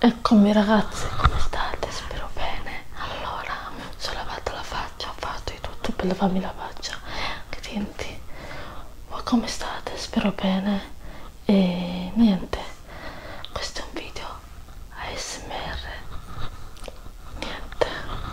Eccomi ragazzi, come state? Spero bene. Allora, mi sono lavata la faccia, ho fatto di tutto per lavarmi la faccia, anche i denti. Voi come state? Spero bene. E niente, questo è un video ASMR. Niente.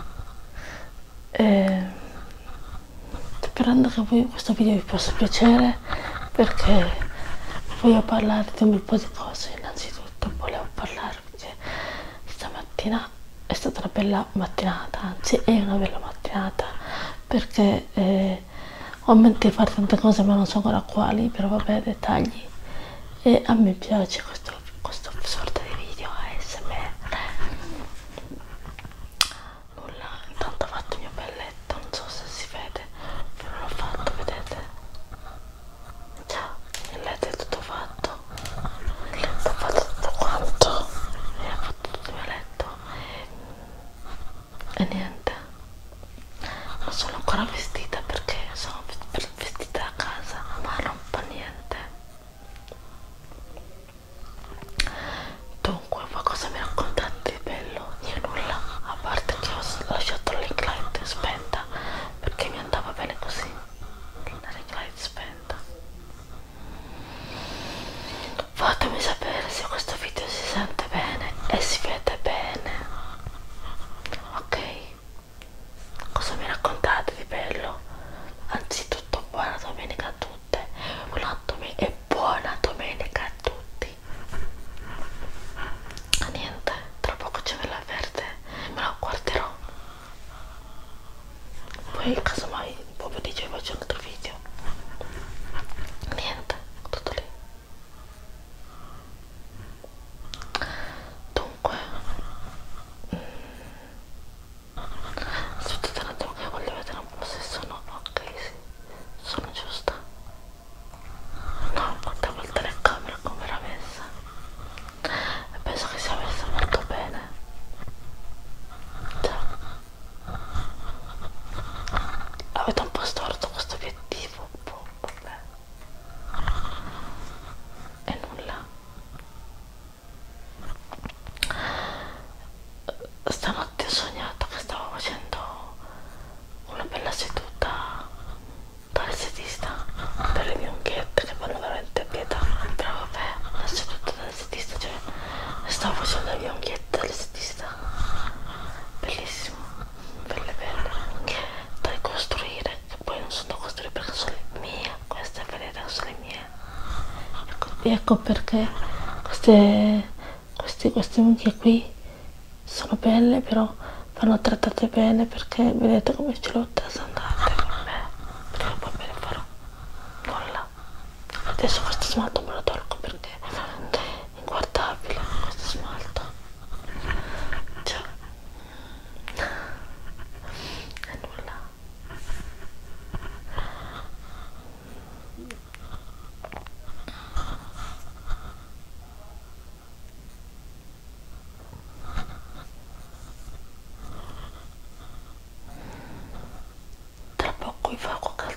E, sperando che voi questo video vi possa piacere, perché voglio parlare di un bel po' di cose. Innanzitutto volevo parlare perché stamattina è stata una bella mattinata, anzi è una bella mattinata, perché ho in mente di fare tante cose ma non so ancora quali, però vabbè, dettagli. E a me piace questo sorta di video ASMR. Nulla, intanto ho fatto il mio bel letto, non so se si vede, però l'ho fatto, vedete? Già, il letto è tutto fatto, il letto ho fatto tutto quanto, e ho fatto tutto il mio letto, e niente, non sono ancora vestita perché sono vestita a casa, ma non fa niente. Dunque, voi cosa mi raccontate di bello? Io nulla, a parte che ho lasciato la ring light spenta perché mi andava bene così, la ring light spenta. Fatemi sapere se questo video si sente bene e si vede bene, ok? Cosa mi raccontate di bello? Anzitutto buona domenica a tutte, e buona domenica a tutti. Niente, tra poco c'è la verde, me la guarderò. Poi casomai un po' vi dice faccio un altro video. Niente, tutto lì. Dunque, aspettate un attimo che voglio vedere un po' se sono ok, sì, sono giusta. No, guardavo il telecamera come era messa e penso che sia messa molto bene. Già, avete un po' storto questo obiettivo, boh, vabbè. E nulla. Stanotte ho sognato che stavo facendo una bella seduta dall'estetista per le mie unghiette che vanno veramente a pietà, però vabbè, una seduta dall'estetista, cioè stavo facendo le mie unghiette dall'estetista, bellissimo, belle belle, da ricostruire, che poi non sono da costruire perché sono le mie, queste vedete sono le mie, ecco perché queste unghie qui sono belle, però vanno trattate bene perché vedete come ce l'ho trasandate, vabbè, prima o poi me ne farò. Nulla, adesso questo smalto me lo tolgo perché è inguardabile questo smalto, cioè, e nulla. Tra poco vi farò